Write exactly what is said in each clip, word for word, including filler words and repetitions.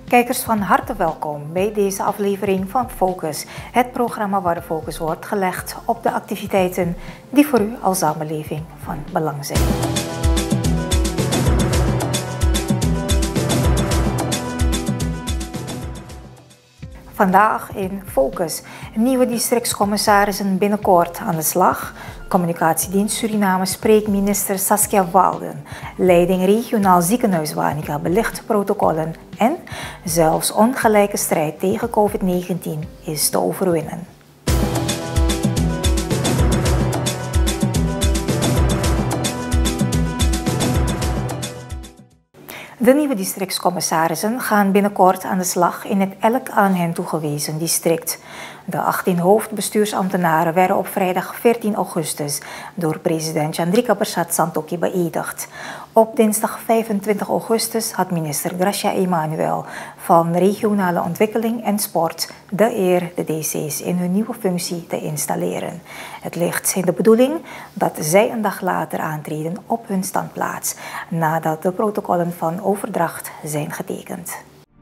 Kijkers van harte welkom bij deze aflevering van Focus, het programma waar de focus wordt gelegd op de activiteiten die voor u als samenleving van belang zijn. Vandaag in Focus. Nieuwe districtscommissarissen binnenkort aan de slag. Communicatiedienst Suriname spreekt minister Saskia Walden. Leiding regionaal ziekenhuis Wanica belicht protocollen. En zelfs ongelijke strijd tegen COVID negentien is te overwinnen. De nieuwe districtscommissarissen gaan binnenkort aan de slag in het elk aan hen toegewezen district. De achttien hoofdbestuursambtenaren werden op vrijdag veertien augustus door president Chandrika Persat Santokhi beëdigd. Op dinsdag vijfentwintig augustus had minister Gracia Emanuel van Regionale Ontwikkeling en Sport de eer de D C's in hun nieuwe functie te installeren. Het ligt in de bedoeling dat zij een dag later aantreden op hun standplaats, nadat de protocollen van overdracht zijn getekend.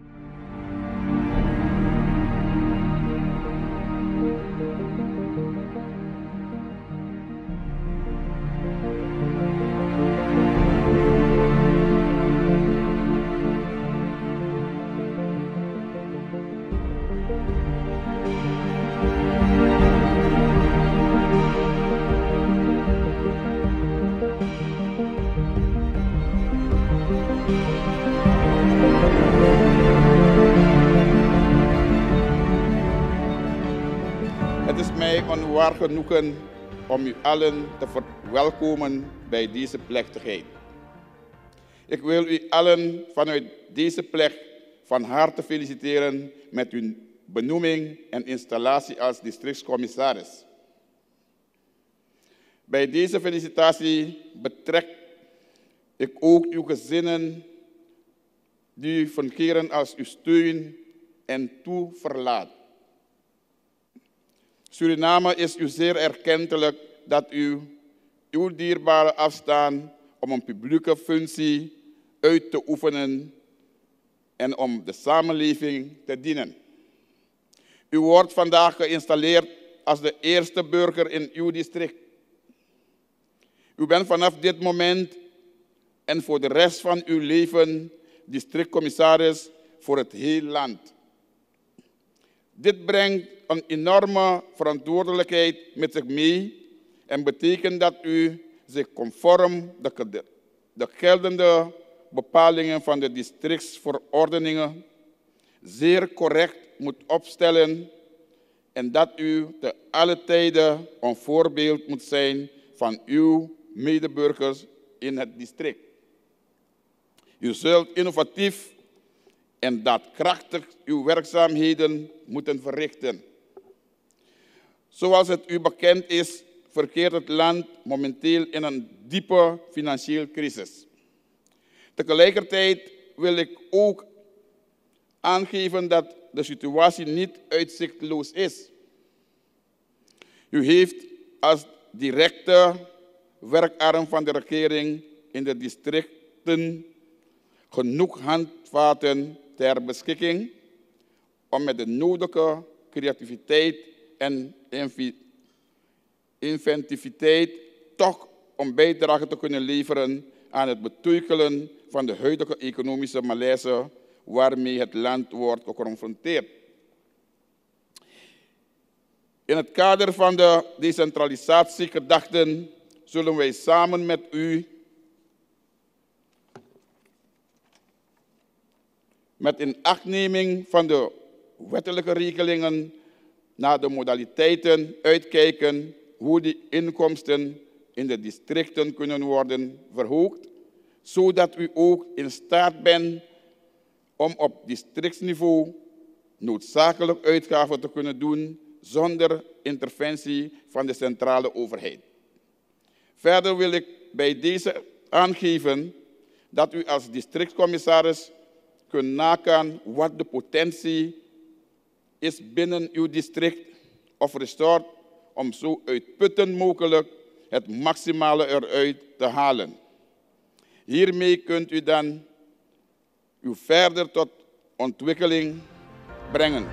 Het is mij een waar genoegen om u allen te verwelkomen bij deze plechtigheid. Ik wil u allen vanuit deze plek van harte feliciteren met uw benoeming en installatie als districtscommissaris. Bij deze felicitatie betrek ik ook uw gezinnen die u fungeren als uw steun en toeverlaat. Suriname is u zeer erkentelijk dat u uw dierbare afstaan om een publieke functie uit te oefenen en om de samenleving te dienen. U wordt vandaag geïnstalleerd als de eerste burger in uw district. U bent vanaf dit moment en voor de rest van uw leven districtcommissaris voor het hele land. Dit brengt een enorme verantwoordelijkheid met zich mee en betekent dat u zich conform de, de geldende bepalingen van de districtsverordeningen zeer correct moet opstellen en dat u te alle tijden een voorbeeld moet zijn van uw medeburgers in het district. U zult innovatief en daadkrachtig uw werkzaamheden moeten verrichten. Zoals het u bekend is, verkeert het land momenteel in een diepe financiële crisis. Tegelijkertijd wil ik ook aangeven dat de situatie niet uitzichtloos is. U heeft als directe werkarm van de regering in de districten genoeg handvaten ter beschikking om met de nodige creativiteit en inventiviteit toch een bijdrage te kunnen leveren aan het beteugelen van de huidige economische malaise waarmee het land wordt geconfronteerd. In het kader van de decentralisatiegedachten zullen wij samen met u met inachtneming van de wettelijke regelingen naar de modaliteiten uitkijken hoe die inkomsten in de districten kunnen worden verhoogd, zodat u ook in staat bent om op districtsniveau noodzakelijk uitgaven te kunnen doen zonder interventie van de centrale overheid. Verder wil ik bij deze aangeven dat u als districtscommissaris kunt nagaan wat de potentie is binnen uw district of resort om zo uitputtend mogelijk het maximale eruit te halen. Hiermee kunt u dan u verder tot ontwikkeling brengen.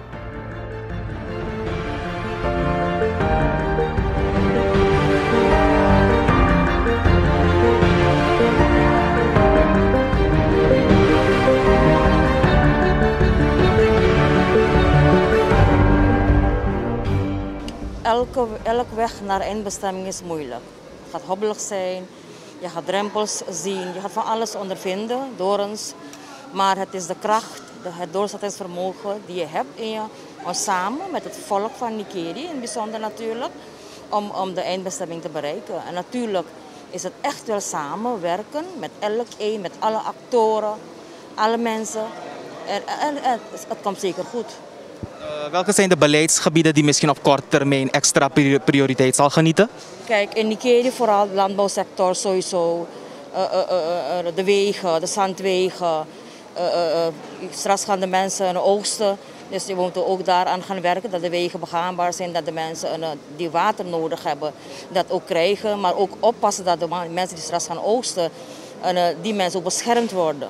Elke, elke weg naar eindbestemming is moeilijk. Het gaat hobbelig zijn, je gaat drempels zien, je gaat van alles ondervinden, dorens. Maar het is de kracht, het doorzettingsvermogen die je hebt in je, om samen met het volk van Nikeri, in het bijzonder natuurlijk, om, om de eindbestemming te bereiken. En natuurlijk is het echt wel samenwerken met elk een, met alle actoren, alle mensen. En, en, en het, het komt zeker goed. Uh, welke zijn de beleidsgebieden die misschien op korte termijn extra prioriteit zal genieten? Kijk, in Nikeri vooral de landbouwsector sowieso, uh, uh, uh, uh, de wegen, de zandwegen. Uh, uh, uh, straks gaan de mensen oogsten, dus we moeten ook daaraan gaan werken dat de wegen begaanbaar zijn, dat de mensen uh, die water nodig hebben, dat ook krijgen. Maar ook oppassen dat de mensen die straks gaan oogsten, uh, die mensen ook beschermd worden.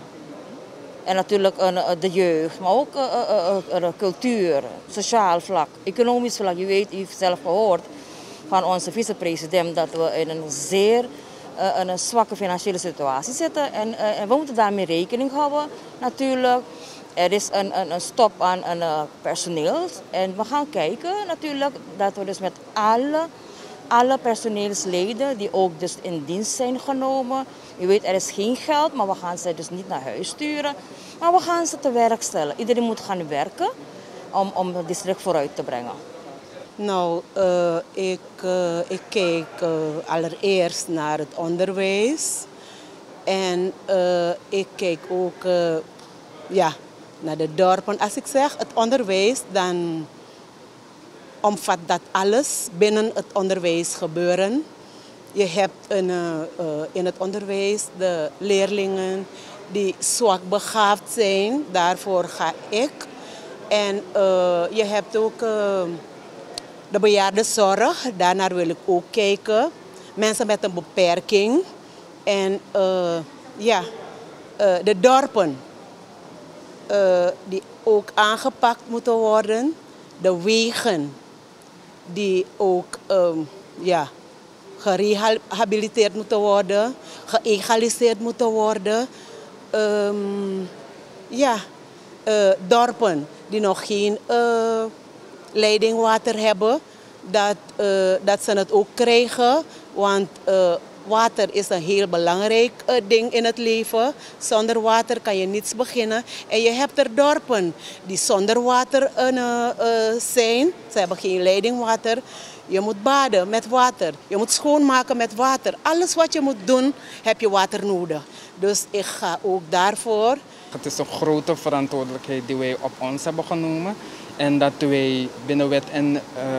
En natuurlijk uh, de jeugd, maar ook uh, uh, uh, uh, cultuur, sociaal vlak, economisch vlak. Je weet, u heeft zelf gehoord van onze vicepresident dat we in een zeer uh, een zwakke financiële situatie zitten. En, uh, en we moeten daarmee rekening houden natuurlijk. Er is een, een, een stop aan een, uh, personeel. En we gaan kijken natuurlijk dat we dus met alle, alle personeelsleden die ook dus in dienst zijn genomen. Je weet, er is geen geld, maar we gaan ze dus niet naar huis sturen. Maar we gaan ze te werk stellen. Iedereen moet gaan werken om, om het district vooruit te brengen. Nou, uh, ik, uh, ik kijk uh, allereerst naar het onderwijs. En uh, ik kijk ook uh, ja, naar de dorpen. Als ik zeg het onderwijs, dan omvat dat alles binnen het onderwijs gebeuren. Je hebt een, uh, uh, in het onderwijs de leerlingen die zwak begaafd zijn. Daarvoor ga ik. En uh, je hebt ook uh, de bejaardenzorg. Daarnaar wil ik ook kijken. Mensen met een beperking. En uh, ja, uh, de dorpen uh, die ook aangepakt moeten worden. De wegen die ook um, ja, gerehabiliteerd moeten worden, geëgaliseerd moeten worden. Um, ja, uh, dorpen die nog geen uh, leidingwater hebben, dat, uh, dat ze het ook krijgen. Want uh, water is een heel belangrijk uh, ding in het leven. Zonder water kan je niets beginnen. En je hebt er dorpen die zonder water uh, uh, zijn. Ze hebben geen leidingwater. Je moet baden met water. Je moet schoonmaken met water. Alles wat je moet doen, heb je water nodig. Dus ik ga ook daarvoor. Het is een grote verantwoordelijkheid die wij op ons hebben genomen. En dat wij binnen wet en uh,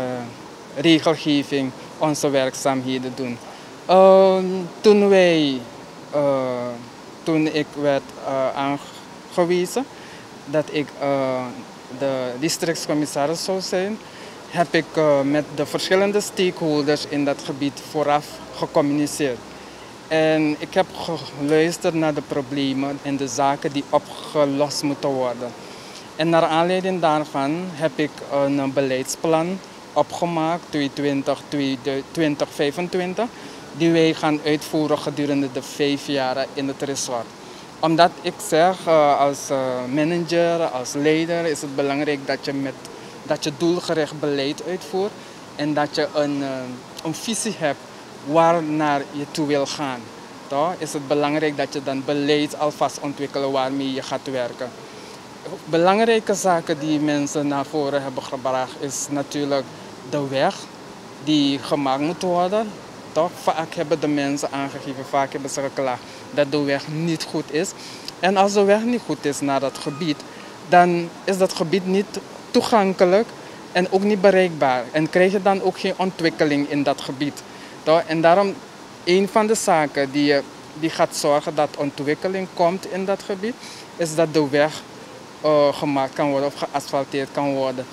regelgeving onze werkzaamheden doen. Uh, toen, wij, uh, toen ik werd uh, aangewezen dat ik uh, de districtscommissaris zou zijn, heb ik uh, met de verschillende stakeholders in dat gebied vooraf gecommuniceerd. En ik heb geluisterd naar de problemen en de zaken die opgelost moeten worden. En naar aanleiding daarvan heb ik een beleidsplan opgemaakt, tweeëntwintig tot twintig vijfentwintig, die wij gaan uitvoeren gedurende de vijf jaar in het resort. Omdat ik zeg, uh, als uh, manager, als leider, is het belangrijk dat je, met, dat je doelgericht beleid uitvoert en dat je een, uh, een visie hebt waar naar je toe wil gaan. Toch? Is het belangrijk dat je dan beleid alvast ontwikkelt waarmee je gaat werken. Belangrijke zaken die mensen naar voren hebben gebracht is natuurlijk de weg die gemaakt moet worden. Toch? Vaak hebben de mensen aangegeven, vaak hebben ze geklaagd dat de weg niet goed is. En als de weg niet goed is naar dat gebied, dan is dat gebied niet toegankelijk en ook niet bereikbaar. En krijg je dan ook geen ontwikkeling in dat gebied. Toch? En daarom, een van de zaken die, die gaat zorgen dat ontwikkeling komt in dat gebied, is dat de weg uh, gemaakt kan worden of geasfalteerd kan worden.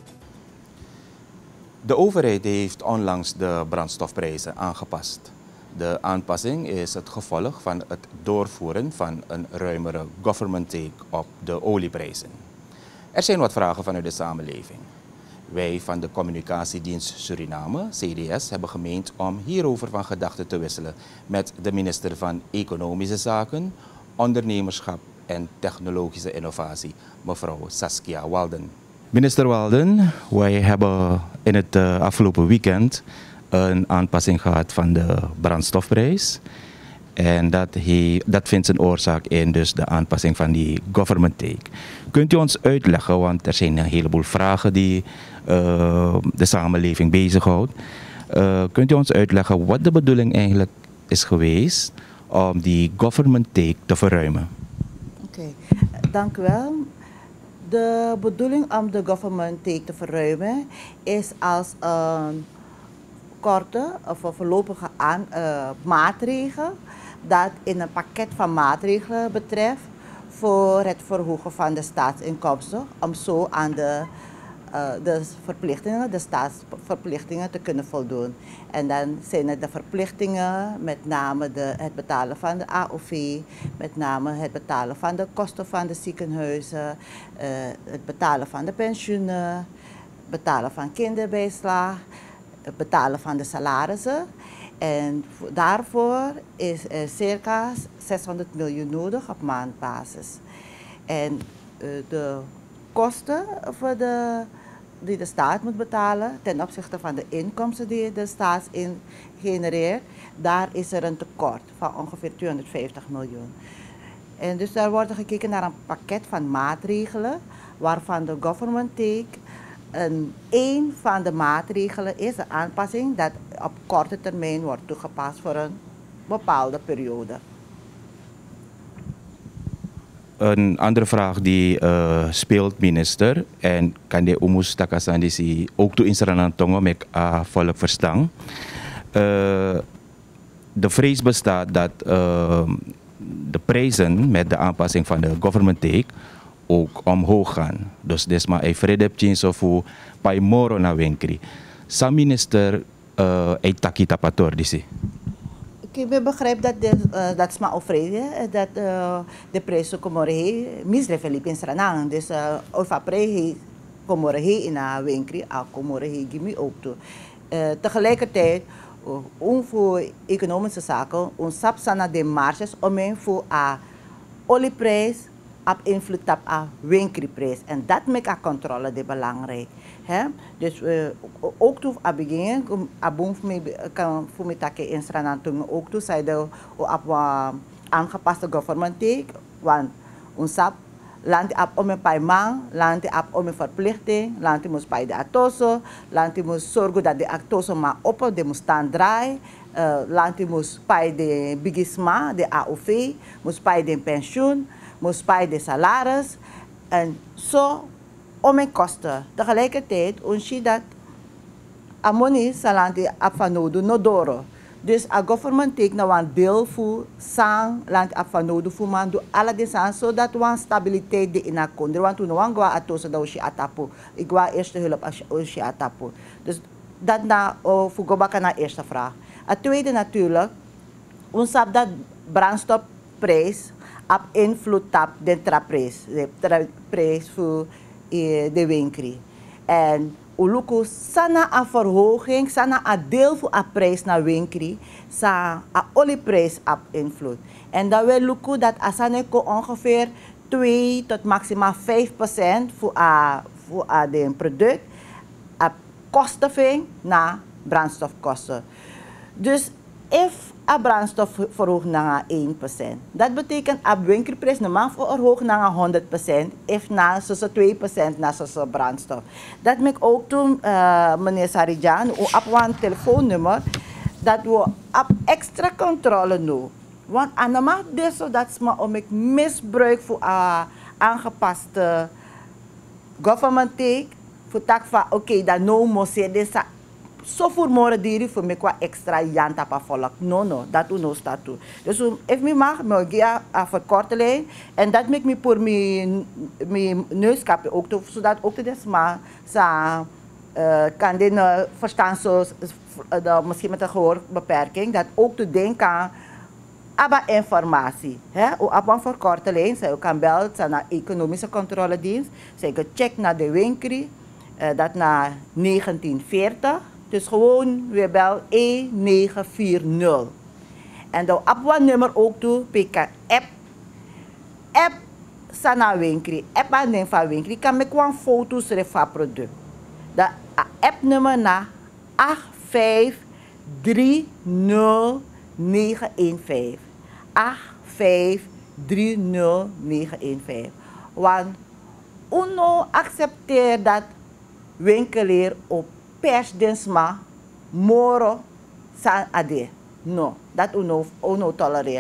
De overheid heeft onlangs de brandstofprijzen aangepast. De aanpassing is het gevolg van het doorvoeren van een ruimere government take op de olieprijzen. Er zijn wat vragen vanuit de samenleving. Wij van de Communicatiedienst Suriname, C D S, hebben gemeend om hierover van gedachten te wisselen met de minister van Economische Zaken, Ondernemerschap en Technologische Innovatie, mevrouw Saskia Walden. Minister Walden, wij hebben in het uh, afgelopen weekend een aanpassing gehad van de brandstofprijs. En dat, he, dat vindt zijn oorzaak in dus de aanpassing van die government take. Kunt u ons uitleggen, want er zijn een heleboel vragen die uh, de samenleving bezighoudt. Uh, kunt u ons uitleggen wat de bedoeling eigenlijk is geweest om die government take te verruimen? Oké, okay. Dank u wel. De bedoeling om de government take te verruimen is als een korte of een voorlopige aan, uh, maatregel dat in een pakket van maatregelen betreft voor het verhogen van de staatsinkomsten, om zo aan de, uh, de verplichtingen, de staatsverplichtingen te kunnen voldoen. En dan zijn het de verplichtingen, met name de, het betalen van de A O V, met name het betalen van de kosten van de ziekenhuizen, uh, het betalen van de pensioenen, betalen van kinderbijslag, het betalen van de salarissen. En daarvoor is er circa zeshonderd miljoen nodig op maandbasis. En uh, de kosten voor de, die de staat moet betalen ten opzichte van de inkomsten die de staat in genereert, daar is er een tekort van ongeveer tweehonderdvijftig miljoen. En dus daar wordt gekeken naar een pakket van maatregelen waarvan de government take een, een van de maatregelen is de aanpassing dat op korte termijn wordt toegepast voor een bepaalde periode. Een andere vraag die uh, speelt, minister, en kan de umus takasandisi ook toe in Sranantongo met uh, volk verstaan. Uh, de vrees bestaat dat uh, de prijzen met de aanpassing van de government take ook omhoog gaan. Dus desma e vredepchin so fu pai moro na wenkri. Sa minister uh, e takita pator disi. Ik begrijp dat de, uh, dat is maar overreden dat uh, de prijs ook morgen misrefeliep in Sranang. Dus uh, of a prijs morgen in a wenkri, a morgen gimi ook toe. Uh, tegelijkertijd, om voor economische zaken, ons sapsana de marges om een voor a olieprijs op invloed op a winkelprijs. En dat maakt a controle de belangrijk. He? Dus uh, ook toe a begin, a boom kan voor mij takken in Sranantung ook toe, zij de op uh, aangepaste government take, want ons sap land op om een paar man, land op om een verplichting, land moest bij de atoso, land moest zorgen dat de atoso maar op, de moest staan draaien, uh, land moest bij de bigisma, de A O V, moest bij de pensioen, moest bij de salaris en zo om een kosten. Tegelijkertijd ons zie dat amoni salanti afanodu nodoro. Dus a government take nou een deel voor sang land afanodu voor man do alle de sang zodat we stabiliteit de in a kondre. Want toen we gaan atoso dat we atapu. Ik ga eerste hulp als we atapu. Dus dat na oh, voor gobaka na eerste vraag. A tweede natuurlijk, ons heb dat brandstofprijs op invloed op de traprijs, de prijs voor de winkel. En uluku sana a verhoging, sana a deel voor a prijs naar winkel, sa a olieprijs op invloed. En dat wil lukken dat asaneko ongeveer twee tot maximaal vijf procent voor a voor a de product, a kosten naar brandstofkosten. Dus if a brandstof verhoogd naar één procent. Dat betekent dat de winkelprijs normaal verhoogd naar honderd procent, if na zo'n twee procent naar zo'n brandstof. Dat maakt ook toen, uh, meneer Sarijan, op een telefoonnummer, dat we op extra controle doen. Want aan de maand is dat is maar om ik misbruik voor uh, aangepaste government take, voor tak van oké, okay, dat no moest je zo voor morgen diri voor me qua extra janta pa volk. No, no, dat u no staat toe. Dus if me mag, me ga a verkorte lijn en dat maakt me voor mijn neuskapje ook toe, zodat ook de desma sa uh, kan dit uh, verstaan zoals uh, misschien met een gehoorbeperking, dat ook te denken aan abba informatie. Op een verkorte lijn, zij kan bellen naar de economische controledienst, zij kan checken naar de winkel, uh, dat naar negentien veertig. Dus gewoon weer bel een negen vier nul. En dan op wat nummer ook toe, pk app. App sana winkel, app aan den van winkel, kan met gewoon foto's van product. De appnummer na acht vijf drie nul negen een vijf. acht vijf drie nul negen een vijf. Want uno accepteert dat winkelier op persdinsma moro san ade. No, dat uno, uno tolereert.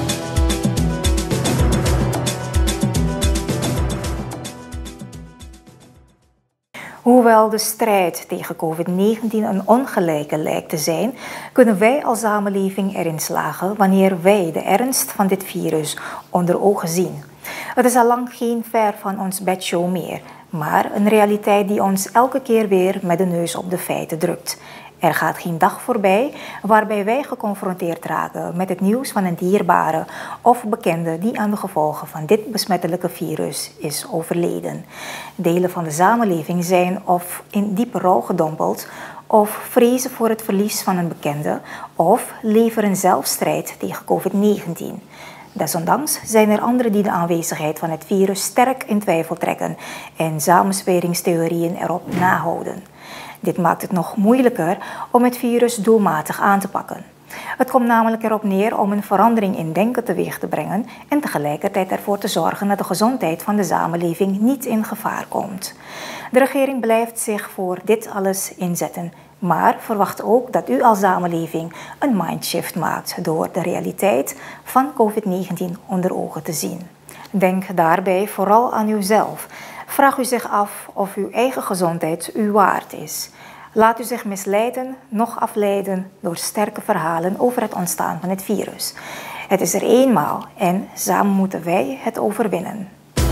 Hoewel de strijd tegen COVID negentien een ongelijke lijkt te zijn, kunnen wij als samenleving erin slagen wanneer wij de ernst van dit virus onder ogen zien. Het is al lang geen ver van ons bedshow meer, maar een realiteit die ons elke keer weer met de neus op de feiten drukt. Er gaat geen dag voorbij waarbij wij geconfronteerd raken met het nieuws van een dierbare of bekende die aan de gevolgen van dit besmettelijke virus is overleden. Delen van de samenleving zijn of in diepe rouw gedompeld, of vrezen voor het verlies van een bekende, of leveren zelf strijd tegen COVID negentien. Desondanks zijn er anderen die de aanwezigheid van het virus sterk in twijfel trekken en samensweringstheorieën erop nahouden. Dit maakt het nog moeilijker om het virus doelmatig aan te pakken. Het komt namelijk erop neer om een verandering in denken teweeg te brengen en tegelijkertijd ervoor te zorgen dat de gezondheid van de samenleving niet in gevaar komt. De regering blijft zich voor dit alles inzetten, maar verwacht ook dat u als samenleving een mindshift maakt door de realiteit van COVID negentien onder ogen te zien. Denk daarbij vooral aan uzelf. Vraag u zich af of uw eigen gezondheid u waard is. Laat u zich misleiden, nog afleiden door sterke verhalen over het ontstaan van het virus. Het is er eenmaal en samen moeten wij het overwinnen.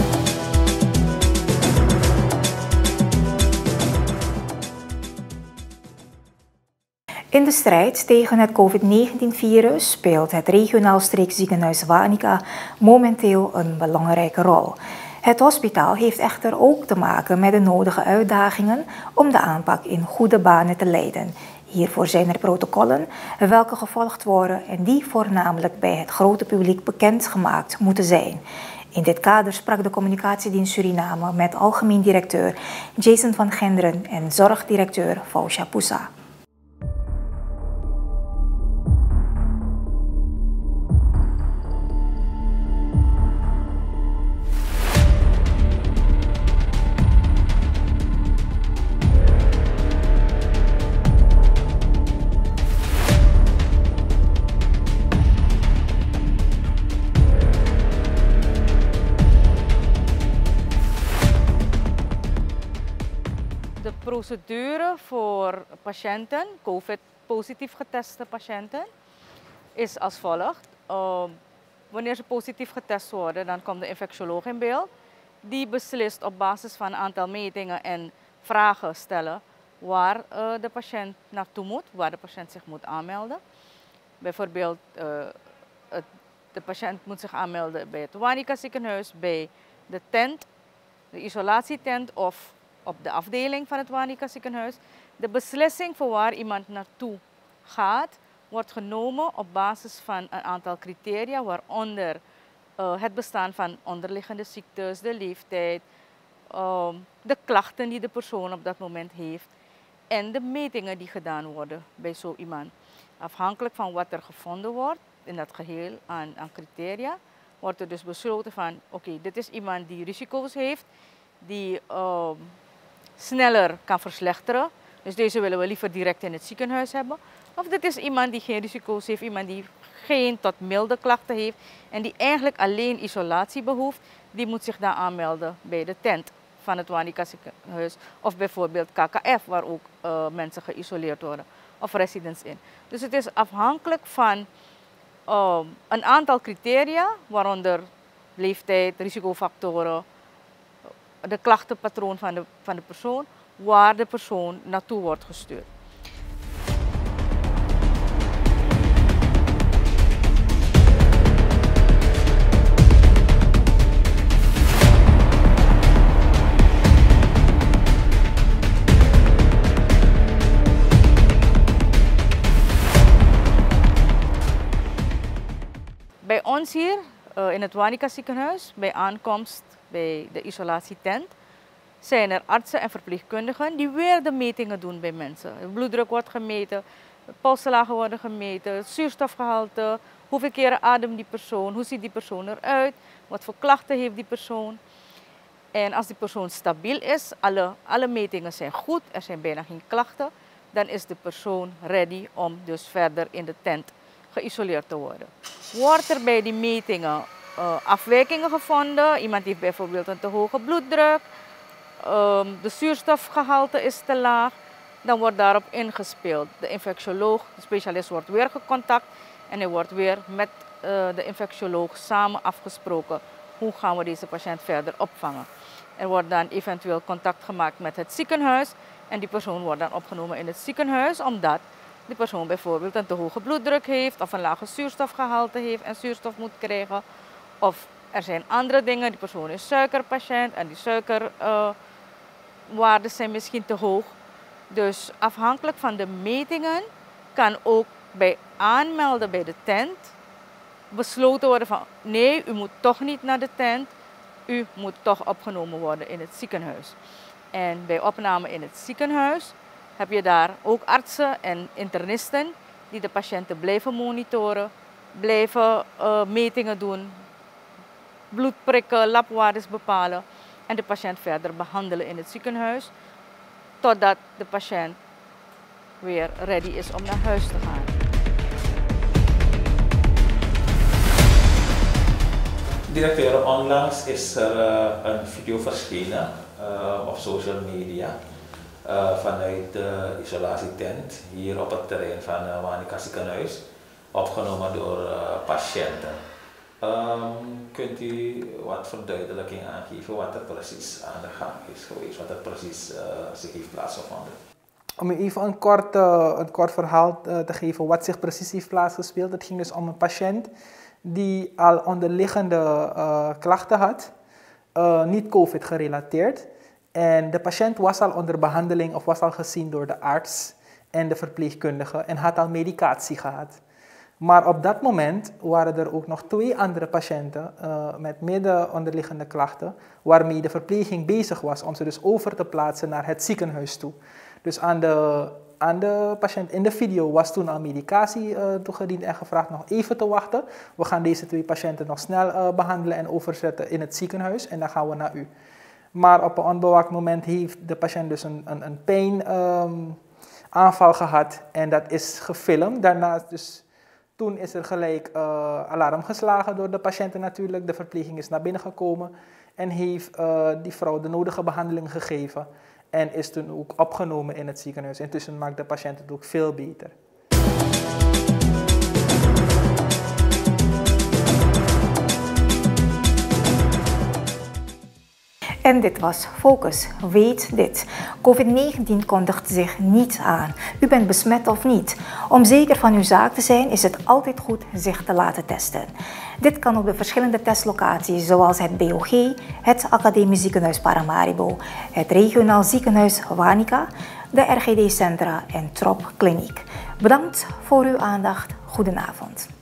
In de strijd tegen het COVID negentien-virus speelt het regionaal streekziekenhuis Wanica momenteel een belangrijke rol. Het hospitaal heeft echter ook te maken met de nodige uitdagingen om de aanpak in goede banen te leiden. Hiervoor zijn er protocollen welke gevolgd worden en die voornamelijk bij het grote publiek bekendgemaakt moeten zijn. In dit kader sprak de Communicatiedienst Suriname met algemeen directeur Jason van Genderen en zorgdirecteur Fausha Poussa. De procedure voor patiënten, COVID-positief geteste patiënten, is als volgt. Uh, wanneer ze positief getest worden, dan komt de infectioloog in beeld. Die beslist op basis van een aantal metingen en vragen stellen waar uh, de patiënt naartoe moet, waar de patiënt zich moet aanmelden. Bijvoorbeeld, uh, het, de patiënt moet zich aanmelden bij het Wanica ziekenhuis, bij de tent, de isolatietent of op de afdeling van het Wanica ziekenhuis. De beslissing voor waar iemand naartoe gaat, wordt genomen op basis van een aantal criteria, waaronder uh, het bestaan van onderliggende ziektes, de leeftijd, uh, de klachten die de persoon op dat moment heeft en de metingen die gedaan worden bij zo iemand. Afhankelijk van wat er gevonden wordt in dat geheel aan, aan criteria, wordt er dus besloten van oké, okay, dit is iemand die risico's heeft, die uh, sneller kan verslechteren. Dus deze willen we liever direct in het ziekenhuis hebben. Of dit is iemand die geen risico's heeft, iemand die geen tot milde klachten heeft en die eigenlijk alleen isolatie behoeft, die moet zich dan aanmelden bij de tent van het Wanica ziekenhuis of bijvoorbeeld K K F, waar ook uh, mensen geïsoleerd worden, of residents in. Dus het is afhankelijk van uh, een aantal criteria, waaronder leeftijd, risicofactoren, de klachtenpatroon van de, van de persoon, waar de persoon naartoe wordt gestuurd. Bij ons hier uh, in het Wanica ziekenhuis, bij aankomst bij de isolatietent, zijn er artsen en verpleegkundigen die weer de metingen doen bij mensen. De bloeddruk wordt gemeten, polslagen worden gemeten, het zuurstofgehalte, hoeveel keren ademt die persoon, hoe ziet die persoon eruit, wat voor klachten heeft die persoon. En als die persoon stabiel is, alle, alle metingen zijn goed, er zijn bijna geen klachten, dan is de persoon ready om dus verder in de tent geïsoleerd te worden. Wordt er bij die metingen uh, afwijkingen gevonden, iemand heeft bijvoorbeeld een te hoge bloeddruk, um, de zuurstofgehalte is te laag, dan wordt daarop ingespeeld. De infectioloog, de specialist wordt weer gecontact en hij wordt weer met uh, de infectioloog samen afgesproken hoe gaan we deze patiënt verder opvangen. Er wordt dan eventueel contact gemaakt met het ziekenhuis en die persoon wordt dan opgenomen in het ziekenhuis omdat die persoon bijvoorbeeld een te hoge bloeddruk heeft of een lage zuurstofgehalte heeft en zuurstof moet krijgen. Of er zijn andere dingen, die persoon is suikerpatiënt en die suikerwaarden uh, zijn misschien te hoog. Dus afhankelijk van de metingen kan ook bij aanmelden bij de tent besloten worden van nee, u moet toch niet naar de tent, u moet toch opgenomen worden in het ziekenhuis. En bij opname in het ziekenhuis heb je daar ook artsen en internisten die de patiënten blijven monitoren, blijven uh, metingen doen, bloed prikken, labwaardes bepalen en de patiënt verder behandelen in het ziekenhuis totdat de patiënt weer ready is om naar huis te gaan. Directeur, onlangs is er uh, een video verschenen uh, op social media uh, vanuit de isolatietent hier op het terrein van uh, Wanica ziekenhuis, opgenomen door uh, patiënten. Um, kunt u wat verduidelijking aangeven wat er precies aan de gang is geweest, wat er precies uh, zich heeft plaatsgevonden? Om u even een kort, uh, een kort verhaal uh, te geven wat zich precies heeft plaatsgespeeld. Het ging dus om een patiënt die al onderliggende uh, klachten had, uh, niet COVID gerelateerd. En de patiënt was al onder behandeling of was al gezien door de arts en de verpleegkundige en had al medicatie gehad. Maar op dat moment waren er ook nog twee andere patiënten uh, met midden onderliggende klachten, waarmee de verpleging bezig was om ze dus over te plaatsen naar het ziekenhuis toe. Dus aan de, aan de patiënt in de video was toen al medicatie uh, toegediend en gevraagd nog even te wachten. We gaan deze twee patiënten nog snel uh, behandelen en overzetten in het ziekenhuis en dan gaan we naar u. Maar op een onbewaakt moment heeft de patiënt dus een, een, een pijnaanval um, gehad en dat is gefilmd. Daarnaast dus... Toen is er gelijk uh, alarm geslagen door de patiënten natuurlijk. De verpleging is naar binnen gekomen en heeft uh, die vrouw de nodige behandeling gegeven. En is toen ook opgenomen in het ziekenhuis. Intussen maakt de patiënt het ook veel beter. En dit was Focus. Weet dit. COVID negentien kondigt zich niet aan. U bent besmet of niet. Om zeker van uw zaak te zijn is het altijd goed zich te laten testen. Dit kan op de verschillende testlocaties zoals het B O G, het Academisch Ziekenhuis Paramaribo, het Regionaal Ziekenhuis Wanica, de R G D Centra en Trop Kliniek. Bedankt voor uw aandacht. Goedenavond.